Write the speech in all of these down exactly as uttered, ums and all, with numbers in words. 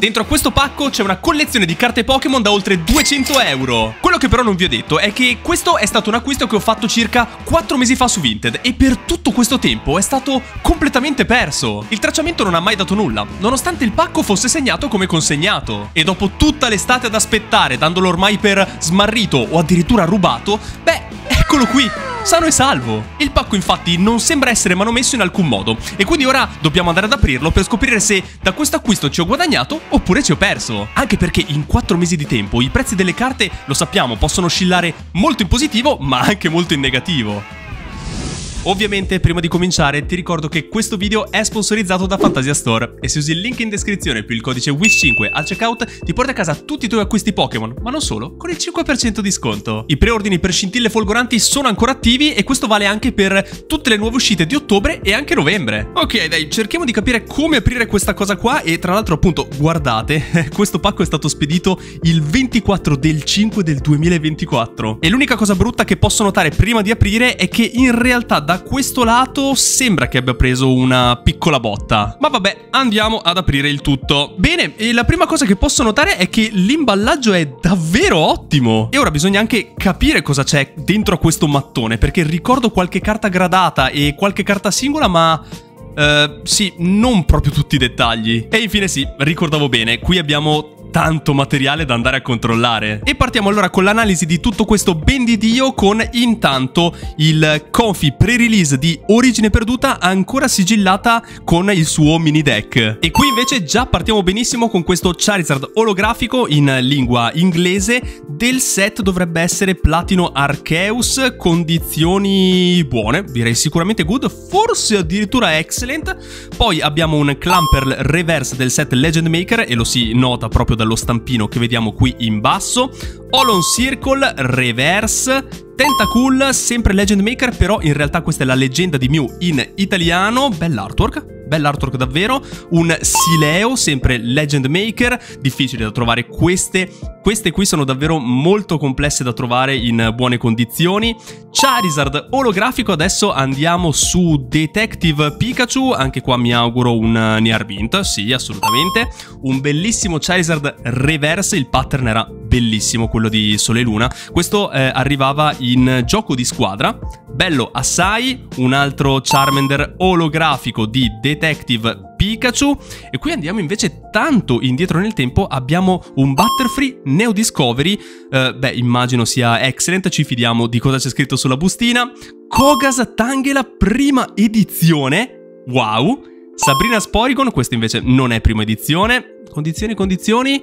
Dentro a questo pacco c'è una collezione di carte Pokémon da oltre duecento euro. Quello che però non vi ho detto è che questo è stato un acquisto che ho fatto circa quattro mesi fa su Vinted e per tutto questo tempo è stato completamente perso. Il tracciamento non ha mai dato nulla, nonostante il pacco fosse segnato come consegnato. E dopo tutta l'estate ad aspettare, dandolo ormai per smarrito o addirittura rubato, beh, eccolo qui, sano e salvo. Il pacco infatti non sembra essere manomesso in alcun modo e quindi ora dobbiamo andare ad aprirlo per scoprire se da questo acquisto ci ho guadagnato oppure ci ho perso. Anche perché in quattro mesi di tempo i prezzi delle carte, lo sappiamo, possono oscillare molto in positivo ma anche molto in negativo. Ovviamente, prima di cominciare, ti ricordo che questo video è sponsorizzato da Fantasia Store e se usi il link in descrizione più il codice wish cinque al checkout ti porta a casa tutti i tuoi acquisti Pokémon, ma non solo, con il cinque per cento di sconto. I preordini per scintille folgoranti sono ancora attivi e questo vale anche per tutte le nuove uscite di ottobre e anche novembre. Ok, dai, cerchiamo di capire come aprire questa cosa qua e tra l'altro appunto, guardate, questo pacco è stato spedito il ventiquattro del cinque del duemilaventiquattro e l'unica cosa brutta che posso notare prima di aprire è che in realtà da Da questo lato sembra che abbia preso una piccola botta. Ma vabbè, andiamo ad aprire il tutto. Bene, e la prima cosa che posso notare è che l'imballaggio è davvero ottimo. E ora bisogna anche capire cosa c'è dentro a questo mattone, perché ricordo qualche carta gradata e qualche carta singola, ma... Uh, sì, non proprio tutti i dettagli. E infine sì, ricordavo bene, qui abbiamo tanto materiale da andare a controllare. E partiamo allora con l'analisi di tutto questo ben di Dio con intanto il Comfey pre-release di Origine Perduta ancora sigillata con il suo mini deck. E qui invece già partiamo benissimo con questo Charizard olografico in lingua inglese del set dovrebbe essere Platino Arceus, condizioni buone, direi sicuramente good, forse addirittura excellent. Poi abbiamo un Clamperl reverse del set Legend Maker e lo si nota proprio dallo stampino che vediamo qui in basso. Holon Circle reverse, Tentacool sempre Legend Maker, però in realtà questa è la leggenda di Mew in italiano. Bell'artwork, bell'artwork davvero. Un Sileo sempre Legend Maker, difficile da trovare queste. Queste qui sono davvero molto complesse da trovare in buone condizioni. Charizard olografico, adesso andiamo su Detective Pikachu, anche qua mi auguro un Near Mint, sì assolutamente. Un bellissimo Charizard reverse, il pattern era bellissimo, quello di Sole e Luna. Questo eh, arrivava in gioco di squadra, bello assai. Un altro Charmander olografico di Detective Pikachu. E qui andiamo invece tanto indietro nel tempo, abbiamo un Butterfree Neo Discovery, uh, beh immagino sia excellent, ci fidiamo di cosa c'è scritto sulla bustina. Koga's Tangela prima edizione, wow. Sabrina Porygon, questo invece non è prima edizione. Condizioni, condizioni,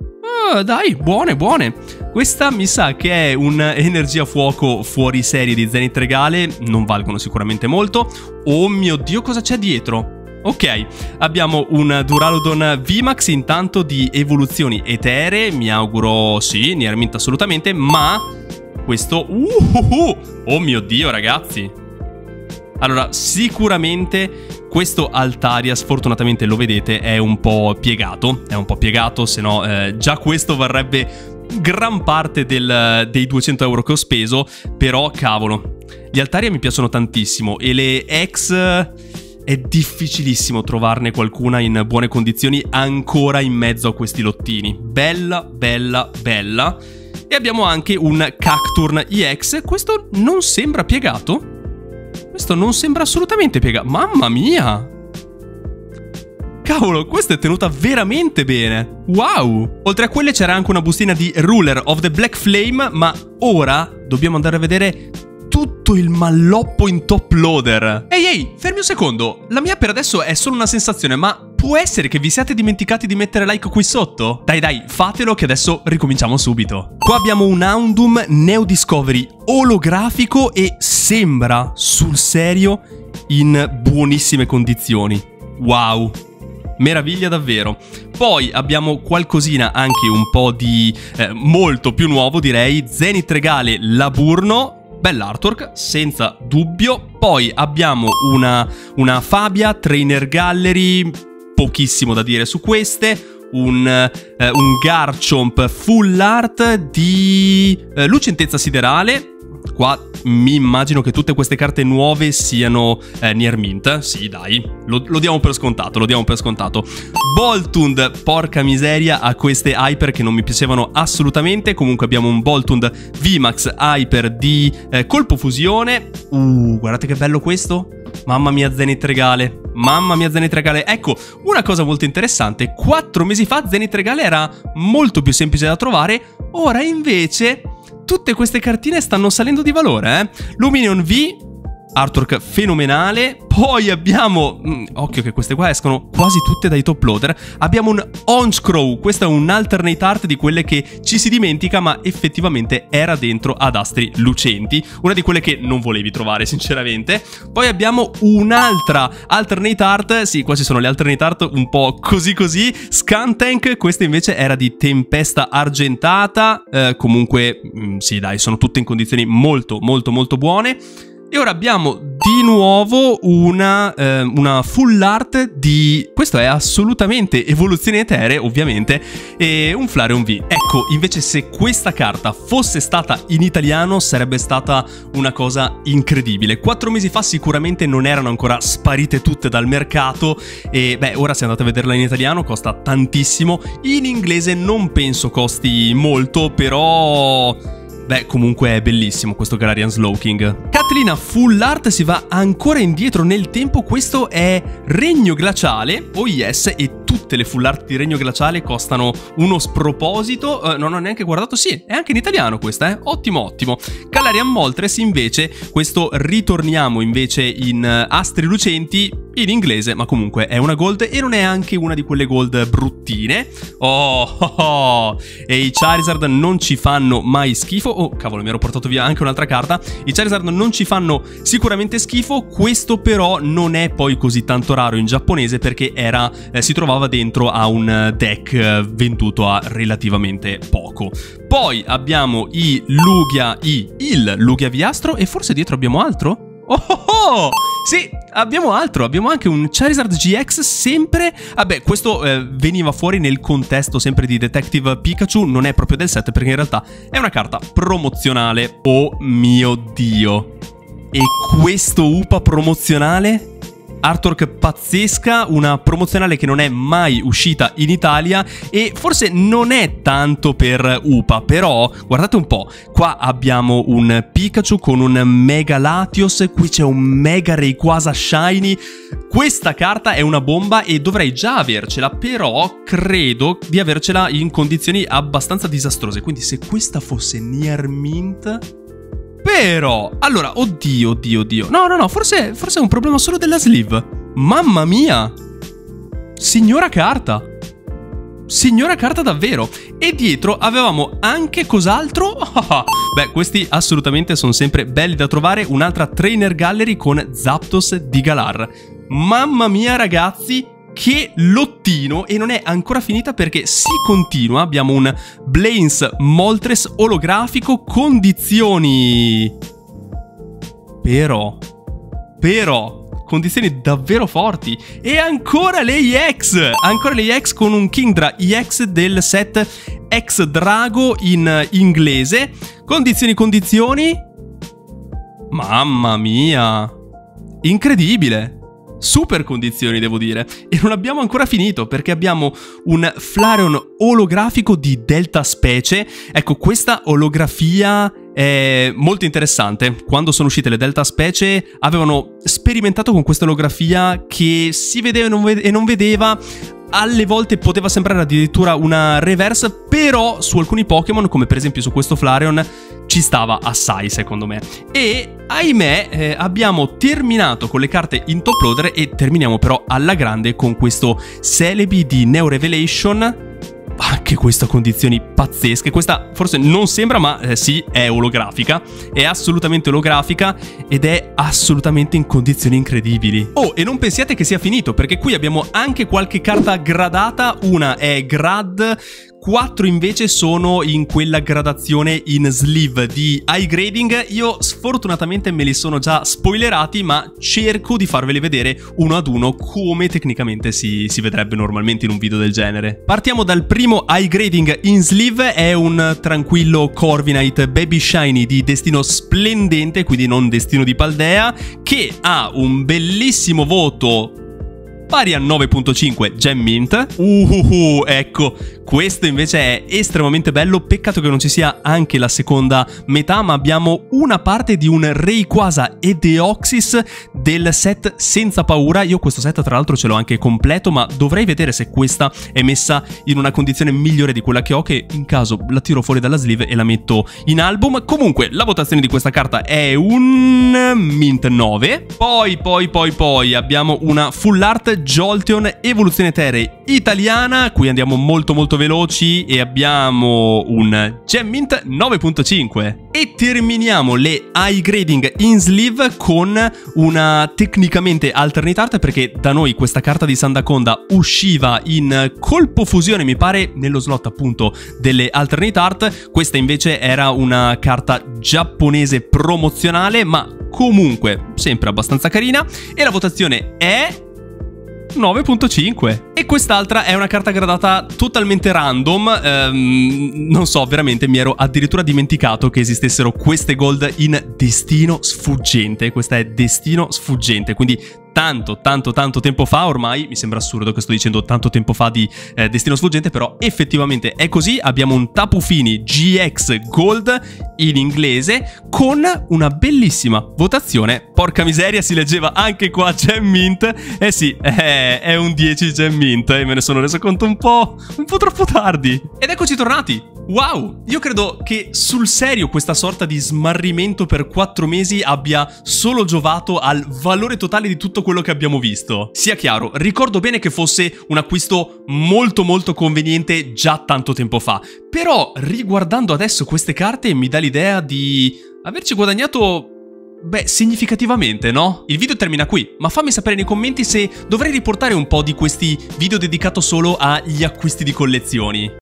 uh, dai, buone, buone. Questa mi sa che è un'energia fuoco fuori serie di Zenith Regale, non valgono sicuramente molto. Oh mio Dio, cosa c'è dietro? Ok, abbiamo un Duraludon V MAX intanto di evoluzioni eteree, mi auguro sì, Near Mint assolutamente, ma questo... Uh, uh, uh, oh mio Dio ragazzi! Allora, sicuramente questo Altaria, sfortunatamente lo vedete, è un po' piegato, è un po' piegato, se no eh, già questo varrebbe gran parte del, dei duecento euro che ho speso, però cavolo, gli Altaria mi piacciono tantissimo e le ex... È difficilissimo trovarne qualcuna in buone condizioni ancora in mezzo a questi lottini. Bella, bella, bella. E abbiamo anche un Cacturn E X. Questo non sembra piegato. Questo non sembra assolutamente piegato. Mamma mia! Cavolo, questa è tenuta veramente bene. Wow! Oltre a quelle c'era anche una bustina di Ruler of the Black Flame, ma ora dobbiamo andare a vedere... tutto il malloppo in top loader. Ehi ehi, fermi un secondo. La mia per adesso è solo una sensazione, ma può essere che vi siate dimenticati di mettere like qui sotto? Dai dai, fatelo che adesso ricominciamo subito. Qua abbiamo un Houndoom Neo Discovery olografico e sembra sul serio in buonissime condizioni. Wow, meraviglia davvero. Poi abbiamo qualcosina anche un po' di eh, molto più nuovo direi. Zenith Regale Laburno, bell'artwork, senza dubbio. Poi abbiamo una, una Fabia Trainer Gallery, pochissimo da dire su queste. Un, eh, un Garchomp Full Art di eh, lucentezza siderale, qua mi immagino che tutte queste carte nuove siano eh, Near Mint. Sì, dai, lo, lo diamo per scontato, lo diamo per scontato. Boltund, porca miseria, ha queste Hyper che non mi piacevano assolutamente. Comunque abbiamo un Boltund V MAX Hyper di eh, colpo fusione. Uh, guardate che bello questo. Mamma mia, Zenith Regale. Mamma mia, Zenith Regale. Ecco, una cosa molto interessante. Quattro mesi fa Zenith Regale era molto più semplice da trovare. Ora invece tutte queste cartine stanno salendo di valore, eh. Luminion V, artwork fenomenale. Poi abbiamo, mh, occhio che queste qua escono quasi tutte dai top loader. Abbiamo un Honchkrow, questo è un alternate art di quelle che ci si dimentica ma effettivamente era dentro ad astri lucenti, una di quelle che non volevi trovare sinceramente. Poi abbiamo un'altra alternate art, sì, qua ci sono le alternate art un po' così così. Skuntank, questa invece era di tempesta argentata, eh, comunque mh, sì dai, sono tutte in condizioni molto molto molto buone. E ora abbiamo di nuovo una, eh, una full art di... Questo è assolutamente evoluzione eteree, ovviamente, e un Flareon V. Ecco, invece se questa carta fosse stata in italiano sarebbe stata una cosa incredibile. Quattro mesi fa sicuramente non erano ancora sparite tutte dal mercato e, beh, ora se andate a vederla in italiano costa tantissimo. In inglese non penso costi molto, però... Beh, comunque è bellissimo questo Galarian Slowking. Catlina Full Art si va ancora indietro nel tempo. Questo è Regno Glaciale, oh yes, e tutte le Full Art di Regno Glaciale costano uno sproposito. uh, Non ho neanche guardato, sì, è anche in italiano questa, eh, ottimo ottimo. Galarian Moltres invece, questo ritorniamo invece in uh, astri lucenti in inglese, ma comunque è una gold e non è anche una di quelle gold bruttine. Oh, oh, oh. E i Charizard non ci fanno mai schifo. Oh, cavolo, mi ero portato via anche un'altra carta. I Charizard non ci fanno sicuramente schifo. Questo però non è poi così tanto raro in giapponese perché era, eh, si trovava dentro a un deck eh, venduto a relativamente poco. Poi abbiamo i Lugia, i, il Lugia Viastro e forse dietro abbiamo altro? Oh, oh, oh! Sì, abbiamo altro, abbiamo anche un Charizard G X sempre... Vabbè, questo eh, veniva fuori nel contesto sempre di Detective Pikachu, non è proprio del set perché in realtà è una carta promozionale. Oh mio Dio! E questo U P A promozionale? Artwork pazzesca, una promozionale che non è mai uscita in Italia e forse non è tanto per U P A, però guardate un po', qua abbiamo un Pikachu con un Mega Latios, qui c'è un Mega Rayquaza Shiny. Questa carta è una bomba e dovrei già avercela, però credo di avercela in condizioni abbastanza disastrose, quindi se questa fosse Near Mint... Però, allora, oddio, oddio, oddio. No, no, no, forse, forse è un problema solo della sleeve. Mamma mia! Signora carta! Signora carta davvero! E dietro avevamo anche cos'altro? Beh, questi assolutamente sono sempre belli da trovare. Un'altra Trainer Gallery con Zapdos di Galar. Mamma mia, ragazzi! Che lottino, e non è ancora finita perché si continua. Abbiamo un Blains Moltres olografico, condizioni però però condizioni davvero forti. E ancora le E X, ancora le E X con un Kingdra E X del set X Drago in inglese. Condizioni condizioni mamma mia, incredibile. Super condizioni, devo dire. E non abbiamo ancora finito perché abbiamo un Flareon olografico di Delta Specie. Ecco, questa olografia è molto interessante. Quando sono uscite le Delta Specie avevano sperimentato con questa olografia che si vedeva e non, vede- e non vedeva. Alle volte poteva sembrare addirittura una reverse, però su alcuni Pokémon, come per esempio su questo Flareon, ci stava assai secondo me. E ahimè eh, abbiamo terminato con le carte in top loader e terminiamo però alla grande con questo Celebi di Neo Revelation. Anche questa condizioni pazzesche. Questa forse non sembra, ma eh, sì, è olografica. È assolutamente olografica ed è assolutamente in condizioni incredibili. Oh, e non pensiate che sia finito, perché qui abbiamo anche qualche carta gradata. Una è Grad quattro invece sono in quella gradazione in sleeve di high grading. Io sfortunatamente me li sono già spoilerati, ma cerco di farveli vedere uno ad uno come tecnicamente si, si vedrebbe normalmente in un video del genere. Partiamo dal primo high grading in sleeve, è un tranquillo Corviknight Baby Shiny di destino splendente, quindi non destino di Paldea, che ha un bellissimo voto pari a nove punto cinque Gem Mint. Uhuhu, ecco, questo invece è estremamente bello, peccato che non ci sia anche la seconda metà, ma abbiamo una parte di un Rayquaza e Deoxys del set Senza Paura. Io questo set tra l'altro ce l'ho anche completo, ma dovrei vedere se questa è messa in una condizione migliore di quella che ho, che in caso la tiro fuori dalla sleeve e la metto in album. Comunque la votazione di questa carta è un Mint nove. Poi, poi, poi, poi abbiamo una Full Art Jolteon Evoluzione Eterei italiana, qui andiamo molto molto veloci e abbiamo un Gem Mint nove punto cinque. E terminiamo le high grading in sleeve con una tecnicamente alternate art, perché da noi questa carta di Sandaconda usciva in colpo fusione, mi pare, nello slot appunto delle alternate art. Questa invece era una carta giapponese promozionale, ma comunque sempre abbastanza carina, e la votazione è nove punto cinque. E quest'altra è una carta gradata totalmente random, ehm, non so, veramente mi ero addirittura dimenticato che esistessero queste gold in destino sfuggente. Questa è destino sfuggente, quindi tanto, tanto, tanto tempo fa. Ormai mi sembra assurdo che sto dicendo tanto tempo fa di eh, destino sfuggente, però effettivamente è così. Abbiamo un Tapu Fini G X Gold in inglese con una bellissima votazione. Porca miseria, si leggeva anche qua Gem Mint. Eh sì, è, è un dieci Gem Mint e me ne sono reso conto un po', un po' troppo tardi. Ed eccoci tornati. Wow, io credo che sul serio questa sorta di smarrimento per quattro mesi abbia solo giovato al valore totale di tutto quello che abbiamo visto. Sia chiaro, ricordo bene che fosse un acquisto molto molto conveniente già tanto tempo fa, però riguardando adesso queste carte mi dà l'idea di averci guadagnato, beh, significativamente, no? Il video termina qui, ma fammi sapere nei commenti se dovrei riportare un po' di questi video dedicato solo agli acquisti di collezioni.